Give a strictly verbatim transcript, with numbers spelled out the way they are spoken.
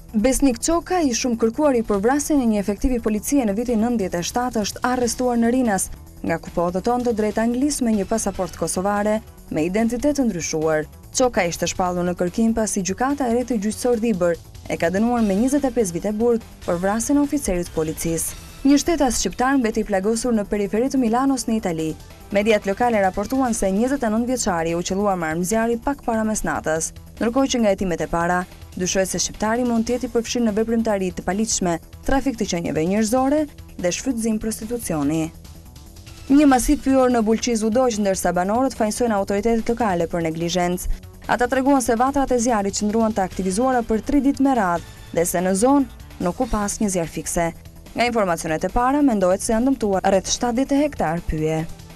Besnik Qoka, i shumë kërkuar për vrasjen e një efektivi policie në vitin nëntëdhjetë e shtatë, është arrestuar në Rinas, nga ku po udhëtonte drejt Anglisë me një pasaport kosovare me identitet të ndryshuar. Qoka ishte shpallur në kërkim pasi gjykata e rreti gjyqësor Dibër e ka dënuar me njëzet e pesë vite burg për vrasjen e oficerit policisë. Një shtetas shqiptar mbeti i plagosur në periferi të Milanos në Itali. Mediat lokale raportuan se njëzet e nëntë vjeçari u qelluar me armëzjarri pak para mesnatës, ndërkohë që nga hetimet e para dyshohet se shqiptari mund të jetë i përfshirë në veprimtari të paligjshme, trafik të qenieve njerëzore dhe shfrytëzim prostitucioni. Një masit pyur në Bulqiz u doq, ndërsa banorët fajsojnë autoritetet lokale për neglizhencë. Ata treguan se vatrat e zjarrit qëndruan të aktivizuara për tri ditë me radhë dhe se në zonë nuk u pas një zjarr fikse. Nga informacionet e para, mendohet se janë dëmtuar rreth shtatëdhjetë hektar pyje.